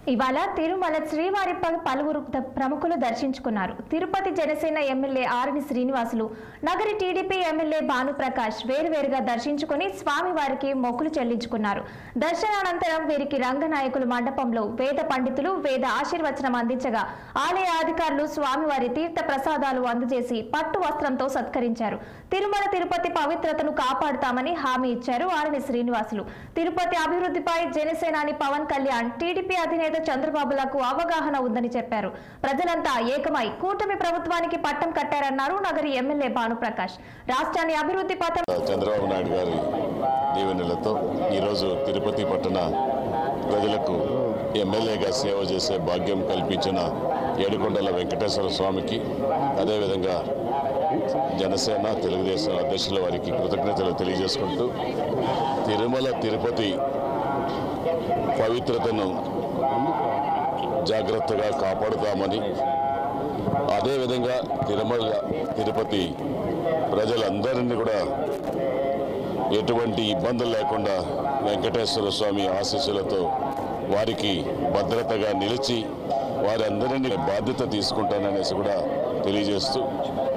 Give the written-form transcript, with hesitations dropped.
ఇవాళ తిరుమల శ్రీవారి పలువురు ప్రముఖులు దర్శించుకున్నారు. Tirupati Janasena MLA Arani Srinivasulu, Nagari TDP MLA Bhanuprakash వేరువేరుగా దర్శించుకుని స్వామివారికి మొక్కులు చెల్లించుకున్నారు. దర్శనానంతరం వీరికి రంగనాయకుల మండపంలో వేద పండితులు వేద ఆశీర్వచనం అందించగా ఆలయ అధికారులు స్వామివారి తీర్థ ప్రసాదాలు అందజేసి పట్టు వస్త్రంతో సత్కరించారు. తిరుమల తిరుపతి పవిత్రతను కాపాడుతామని హామీ ఇచ్చారు ఆరణి శ్రీనివాసులు. తిరుపతి అభివృద్ధిపై జనసేనాని పవన్ కళ్యాణ్, టీడీపీ అధినేత చంద్రబాబులకు అవగాహన ఉందని చెప్పారు. ప్రజలంతా ఏకమై కూటమి ప్రభుత్వానికి పట్టం కట్టారన్నారు నగరి ఎమ్మెల్యే భానుప్రకాష్. రాష్ట్రాన్ని అభివృద్ధి పథం చంద్రబాబు నాయుడు గారి దీవెనలతో ఈరోజు తిరుపతి పట్టణ ప్రజలకు ఎమ్మెల్యేగా సేవ చేసే భాగ్యం కల్పించిన ఏడుకొండల వెంకటేశ్వర స్వామికి, అదేవిధంగా జనసేన తెలుగుదేశం అధ్యక్షుల వారికి కృతజ్ఞతలు తెలియజేసుకుంటూ తిరుమల తిరుపతి పవిత్రతను జాగ్రత్తగా కాపాడుతామని, అదేవిధంగా తిరుమల తిరుపతి ప్రజలందరినీ కూడా ఎటువంటి ఇబ్బందులు లేకుండా వెంకటేశ్వర స్వామి ఆశీస్సులతో వారికి భద్రతగా నిలిచి వారందరినీ బాధ్యత తీసుకుంటాననేసి కూడా తెలియజేస్తూ